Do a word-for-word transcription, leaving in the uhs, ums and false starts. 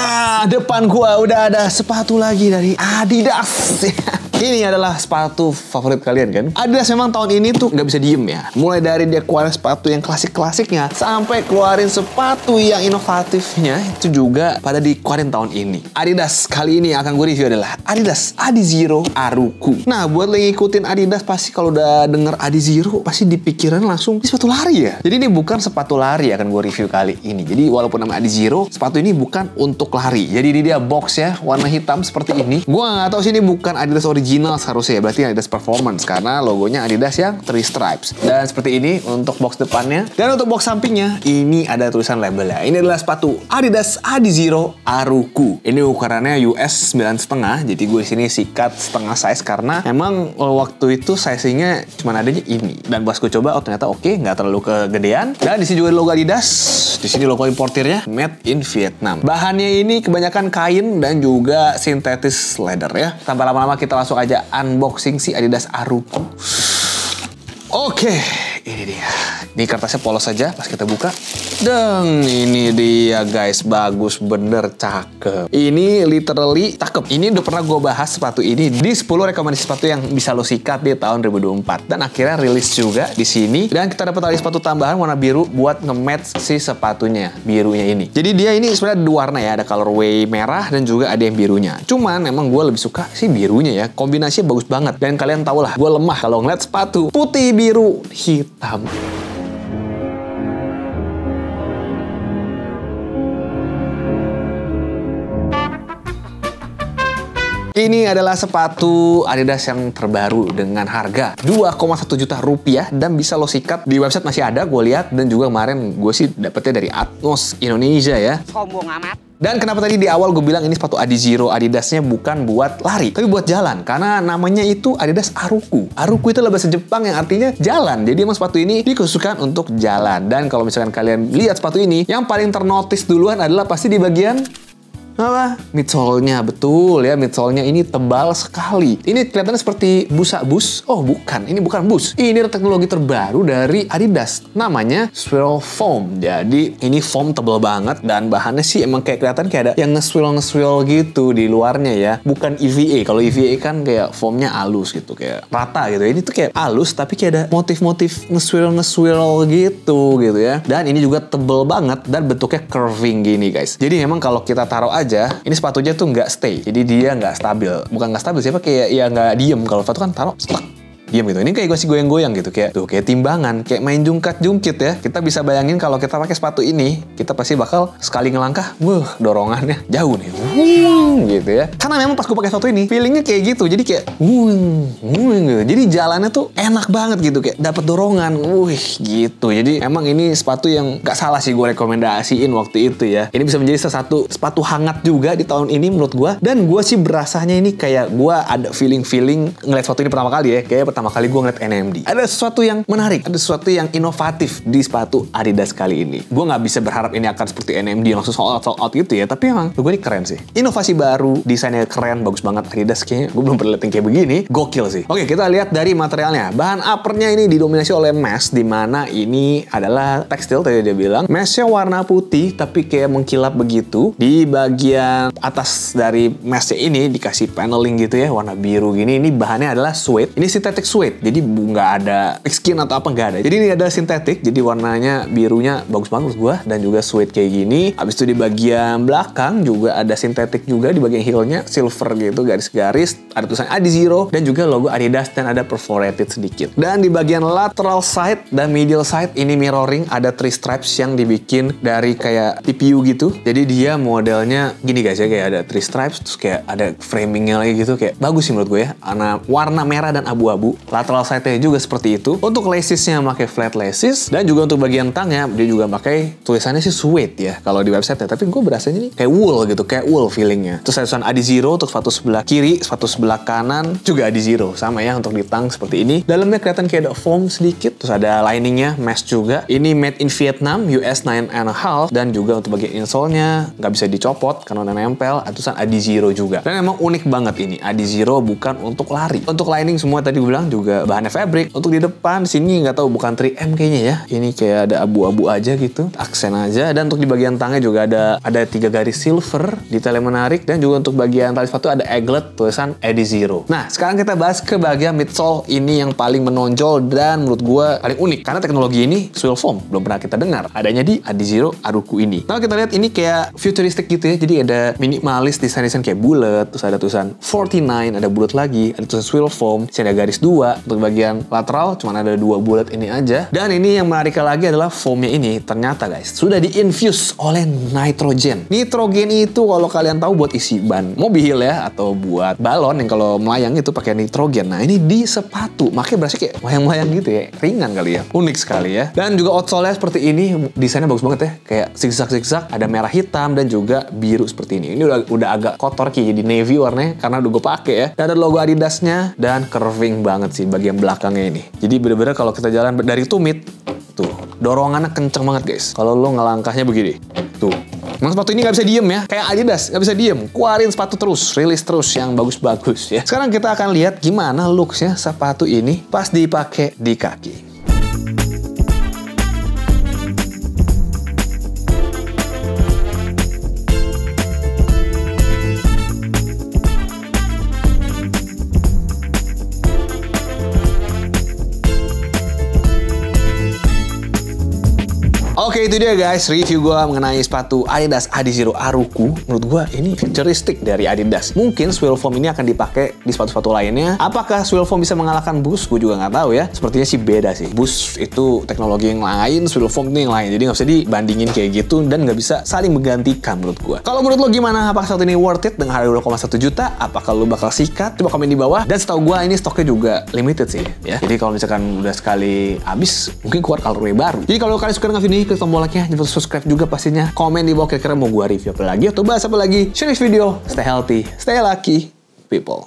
Nah, depan gua udah ada sepatu lagi dari Adidas. Ini adalah sepatu favorit kalian kan? Adidas memang tahun ini tuh nggak bisa diem ya. Mulai dari dia keluarin sepatu yang klasik-klasiknya sampai keluarin sepatu yang inovatifnya itu juga pada dikeluarin tahun ini. Adidas kali ini akan gue review adalah Adidas Adizero Aruku. Nah, buat lo yang ngikutin Adidas pasti kalau udah denger Adizero pasti dipikiran langsung ini sepatu lari ya. Jadi ini bukan sepatu lari akan gue review kali ini. Jadi walaupun nama Adizero, sepatu ini bukan untuk lari. Jadi ini dia box ya, warna hitam seperti ini. Gue nggak tahu sih ini bukan Adidas original seharusnya ya, berarti Adidas Performance karena logonya Adidas yang three stripes. Dan seperti ini untuk box depannya. Dan untuk box sampingnya ini ada tulisan labelnya. Ini adalah sepatu Adidas Adizero Aruku. Ini ukurannya U S sembilan koma lima. Jadi gue di sini sikat setengah size karena emang waktu itu size-nya cuma adanya ini. Dan pas gue coba oh ternyata oke, nggak terlalu kegedean. Dan di sini juga ada logo Adidas. Di sini logo importirnya Made in Vietnam. Bahannya ini kebanyakan kain dan juga sintetis leather ya. Tanpa lama-lama kita langsung aja unboxing si Adidas Aruku. Oke, ini dia. Ini kertasnya polos saja pas kita buka. Dan ini dia guys, bagus bener, cakep. Ini literally cakep. Ini udah pernah gue bahas sepatu ini di sepuluh rekomendasi sepatu yang bisa lo sikat di tahun dua ribu dua puluh empat. Dan akhirnya rilis juga di sini. Dan kita dapat tali sepatu tambahan warna biru buat nge-match si sepatunya, birunya ini. Jadi dia ini sebenarnya dua warna ya, ada colorway merah dan juga ada yang birunya. Cuman emang gue lebih suka si birunya ya. Kombinasinya bagus banget. Dan kalian tau lah, gue lemah kalau ngeliat sepatu putih, biru, hitam. Ini adalah sepatu Adidas yang terbaru dengan harga dua koma satu juta rupiah dan bisa lo sikat di website masih ada gue lihat, dan juga kemarin gue sih dapetnya dari Atmos Indonesia ya. Sombong amat. Dan kenapa tadi di awal gue bilang ini sepatu Adizero, Adidasnya bukan buat lari, tapi buat jalan. Karena namanya itu Adidas Aruku. Aruku itu adalah bahasa Jepang yang artinya jalan. Jadi emang sepatu ini dikhususkan untuk jalan. Dan kalau misalkan kalian lihat sepatu ini, yang paling ternotis duluan adalah pasti di bagian apa? Midsole-nya, betul ya, midsole-nya ini tebal sekali. Ini kelihatannya seperti busa bus. Oh bukan, ini bukan bus. Ini teknologi terbaru dari Adidas. Namanya Swirl Foam. Jadi ini foam tebal banget dan bahannya sih emang kayak kelihatan kayak ada yang nge-swirl-nge-swirl gitu di luarnya ya. Bukan E V A. Kalau E V A kan kayak foamnya halus gitu, kayak rata gitu. Ini tuh kayak halus tapi kayak ada motif-motif nge-swirl-nge-swirl gitu gitu ya. Dan ini juga tebal banget dan bentuknya curving gini guys. Jadi memang kalau kita taruh aja aja, ini sepatunya tuh nggak stay, jadi dia nggak stabil. Bukan nggak stabil, siapa kayak ya nggak diem. Kalau sepatu kan taruh stuck, diam gitu. Ini kayak gue sih goyang-goyang gitu, kayak tuh kayak timbangan, kayak main jungkat-jungkit ya. Kita bisa bayangin kalau kita pakai sepatu ini, kita pasti bakal sekali ngelangkah, wuh dorongannya jauh nih, wuh, gitu ya. Karena memang pas gue pakai sepatu ini, feelingnya kayak gitu, jadi kayak wuh, wuh gitu. Jadi jalannya tuh enak banget gitu, kayak dapat dorongan, wuh gitu. Jadi emang ini sepatu yang nggak salah sih gue rekomendasiin waktu itu ya. Ini bisa menjadi salah satu sepatu hangat juga di tahun ini menurut gue. Dan gue sih berasanya ini kayak gue ada feeling-feeling ngeliat sepatu ini pertama kali ya, kayak pertama kali gue ngeliat N M D. Ada sesuatu yang menarik, ada sesuatu yang inovatif di sepatu Adidas kali ini. Gue nggak bisa berharap ini akan seperti N M D langsung sold out, sold out gitu ya, tapi emang gue ini keren sih. Inovasi baru, desainnya keren, bagus banget Adidas kayaknya. Gue belum pernah lihat yang kayak begini, gokil sih. Oke, kita lihat dari materialnya. Bahan uppernya ini didominasi oleh mesh, dimana ini adalah tekstil tadi dia bilang. Meshnya warna putih, tapi kayak mengkilap begitu. Di bagian atas dari meshnya ini dikasih paneling gitu ya, warna biru gini. Ini bahannya adalah suede. Ini sintetik suede, jadi nggak ada skin atau apa, nggak ada. Jadi ini ada sintetik, jadi warnanya birunya bagus banget menurut gua, dan juga suede kayak gini. Habis itu di bagian belakang juga ada sintetik juga, di bagian heelnya silver gitu, garis-garis, ada tulisan Adizero dan juga logo Adidas dan ada perforated sedikit. Dan di bagian lateral side dan medial side ini mirroring, ada three stripes yang dibikin dari kayak T P U gitu. Jadi dia modelnya gini guys ya, kayak ada three stripes, terus kayak ada framingnya lagi gitu, kayak bagus sih menurut gue ya. Warna warna merah dan abu-abu. Lateral side-nya juga seperti itu. Untuk laces-nya pakai flat laces, dan juga untuk bagian tangnya dia juga pakai tulisannya sih suede ya kalau di website-nya, tapi gue berasanya nih kayak wool gitu, kayak wool feelingnya. Terus ada tulisan Adizero untuk sepatu sebelah kiri, sepatu sebelah kanan juga Adizero sama ya untuk di tang seperti ini. Dalamnya kelihatan kayak ada foam sedikit, terus ada liningnya mesh juga. Ini made in Vietnam, U S nine and a half, dan juga untuk bagian insole-nya nggak bisa dicopot karena udah nempel. Ada tulisan Adizero juga. Dan emang unik banget ini, Adizero bukan untuk lari. Untuk lining semua tadi gue bilang belakang juga bahannya fabric. Untuk di depan di sini nggak tahu, bukan tiga M kayaknya ya. Ini kayak ada abu-abu aja gitu, aksen aja. Dan untuk di bagian tangnya juga ada ada tiga garis silver, detail yang menarik. Dan juga untuk bagian tali sepatu ada eaglet tulisan Adizero. Nah, sekarang kita bahas ke bagian midsole. Ini yang paling menonjol dan menurut gue paling unik karena teknologi ini swivel foam belum pernah kita dengar adanya di Adizero Aruku ini. Nah, kita lihat ini kayak futuristik gitu ya. Jadi ada minimalis desain-desain kayak bulat, terus ada tulisan forty-nine, ada bulat lagi, ada tulisan swivel foam, ada garis dua. Untuk bagian lateral cuma ada dua bulat ini aja. Dan ini yang menarik lagi adalah foamnya ini ternyata guys sudah diinfuse oleh nitrogen. Nitrogen itu kalau kalian tahu buat isi ban mobil ya, atau buat balon yang kalau melayang itu pakai nitrogen. Nah, ini di sepatu, makanya berasa kayak melayang-melayang gitu ya, ringan kali ya, unik sekali ya. Dan juga outsole-nya seperti ini, desainnya bagus banget ya, kayak zigzag-zigzag, ada merah hitam dan juga biru seperti ini. Ini udah udah agak kotor kayak jadi navy warnanya karena udah gue pakai ya. Dan ada logo Adidasnya dan curving banget sih bagian belakangnya ini. Jadi bener-bener kalau kita jalan dari tumit tuh, dorongannya kenceng banget guys. Kalau lo ngelangkahnya begini, tuh. Emang sepatu ini nggak bisa diem ya, kayak Adidas nggak bisa diem, keluarin sepatu terus, rilis terus yang bagus-bagus ya. Sekarang kita akan lihat gimana looksnya sepatu ini pas dipakai di kaki. Oke, itu dia guys review gue mengenai sepatu Adidas Adizero Aruku. Menurut gue ini futuristik dari Adidas. Mungkin swivel foam ini akan dipakai di sepatu-sepatu lainnya. Apakah swivel foam bisa mengalahkan Boost? Gue juga nggak tahu ya. Sepertinya sih beda sih. Boost itu teknologi yang lain, swivel foam itu yang lain. Jadi nggak bisa dibandingin kayak gitu dan nggak bisa saling menggantikan menurut gue. Kalau menurut lo gimana? Apakah sepatu ini worth it dengan harga dua koma satu juta? Apakah lo bakal sikat? Coba komen di bawah. Dan setahu gue ini stoknya juga limited sih ya. Jadi kalau misalkan udah sekali habis, mungkin keluar colorway baru. Jadi kalau kalian suka dengan video ini, klik tombol like-nya, jangan lupa subscribe juga pastinya. Komen di bawah kira-kira mau gua review apa lagi atau bahas apa lagi. Share this video. Stay healthy, stay lucky, people.